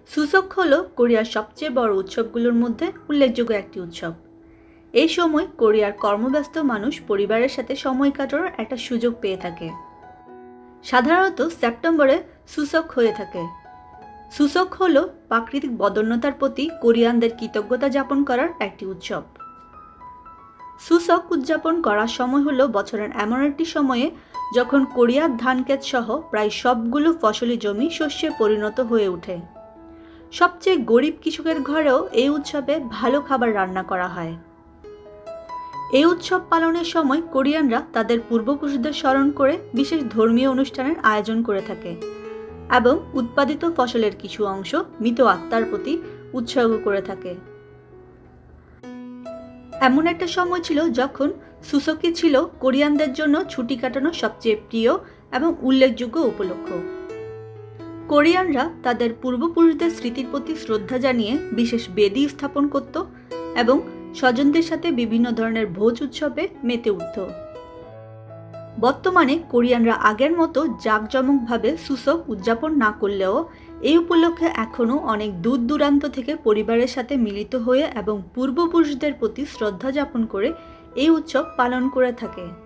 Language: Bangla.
সুসক হলো কোরিয়ার সবচেয়ে বড় উৎসবগুলোর মধ্যে উল্লেখযোগ্য একটি উৎসব। এই সময় কোরিয়ার কর্মব্যস্ত মানুষ পরিবারের সাথে সময় কাটানোর একটা সুযোগ পেয়ে থাকে। সাধারণত সেপ্টেম্বরে সুসক হয়ে থাকে। সুসক হলো প্রাকৃতিক বদান্যতার প্রতি কোরিয়ানদের কৃতজ্ঞতা যাপন করার একটি উৎসব। সুসক উদযাপন করার সময় হলো বছরের এমন একটি সময়ে যখন কোরিয়ার ধানক্ষেত সহ প্রায় সবগুলো ফসলি জমি শস্যে পরিণত হয়ে ওঠে। সবচেয়ে গরিব কৃষকের ঘরেও এই উৎসবে ভালো খাবার রান্না করা হয়। এই উৎসব পালনের সময় কোরিয়ানরা তাদের পূর্বপুরুষদের স্মরণ করে বিশেষ ধর্মীয় অনুষ্ঠানের আয়োজন করে থাকে এবং উৎপাদিত ফসলের কিছু অংশ মৃত আত্মার প্রতি উৎসর্গ করে থাকে। এমন একটা সময় ছিল যখন সুসকি ছিল কোরিয়ানদের জন্য ছুটি কাটানোর সবচেয়ে প্রিয় এবং উল্লেখযোগ্য উপলক্ষ। কোরিয়ানরা তাদের পূর্বপুরুষদের স্মৃতির প্রতি শ্রদ্ধা জানিয়ে বিশেষ বেদি স্থাপন করত এবং স্বজনদের সাথে বিভিন্ন ধরনের ভোজ উৎসবে মেতে উঠত। বর্তমানে কোরিয়ানরা আগের মতো জাঁকজমকভাবে সুসক উদযাপন না করলেও এই উপলক্ষে এখনও অনেক দূর দূরান্ত থেকে পরিবারের সাথে মিলিত হয়ে এবং পূর্বপুরুষদের প্রতি শ্রদ্ধা যাপন করে এই উৎসব পালন করে থাকে।